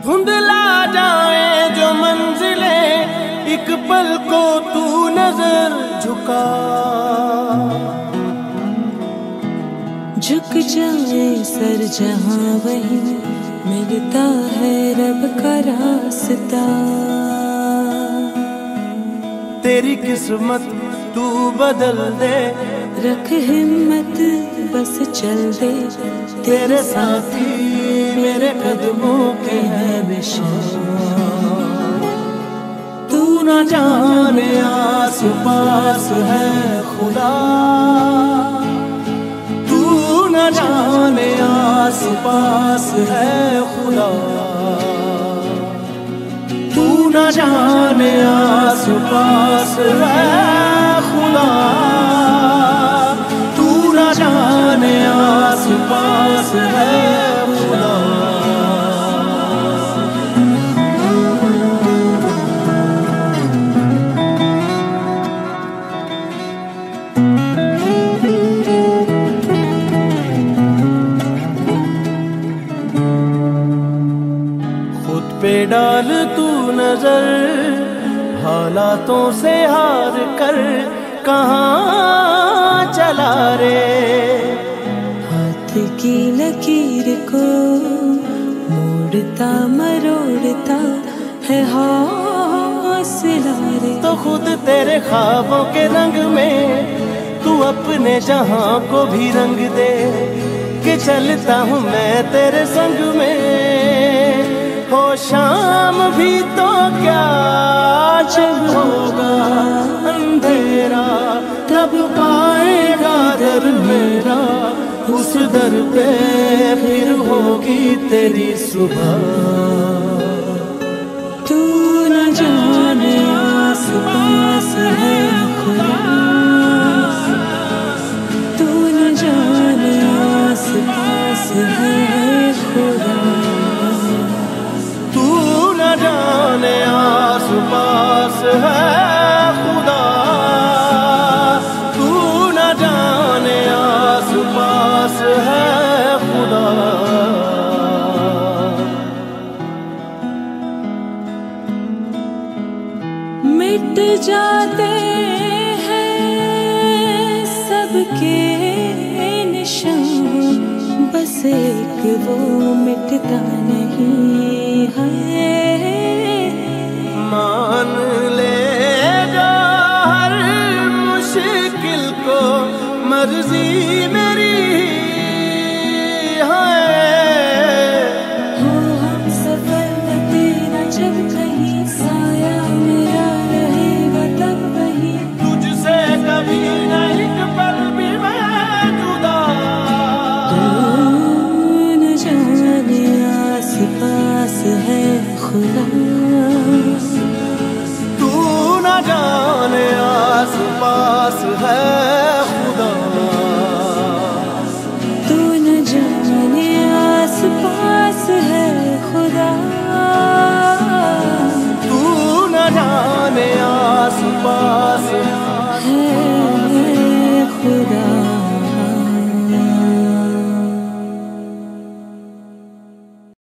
धुंधला जाए जो मंजिलें, एक पल को तू नजर झुका। झुक जाए सर जहां वहीं मिलता है रब का रास्ता। तेरी किस्मत तू बदल दे, रख हिम्मत बस चल दे। तेरे साथी मेरे कदमों के हैं निशान। तू न जाने आस पास है खुदा, तू न जाने आस पास है खुदा। तू न जाने आस पास है खुदा, तू न जाने आस पास है खुदा। खुद पे डाल तू नजर, हालातों से हार कर कहाँ चला रे। हाथ की लकीर को मोड़ता मरोड़ता है हौसला रे। तो खुद तेरे ख्वाबों के रंग में तू अपने जहां को भी रंग दे, कि चलता हूँ मैं तेरे संग में। हो शाम भी तो क्या जब होगा अंधेरा, तब पाएगा दर मेरा। उस दर पे फिर होगी तेरी सुबह। तू न जाने आस पास है खुदा, तू न जाने आस पास है खुदा। तू न जाने आस पास है खुदा, तू न जाने आस पास है खुदा। मिट जाते हैं सबके निशान, बस एक वो मिटता नहीं है। मान ले जो हर मुश्किल को मर्जी में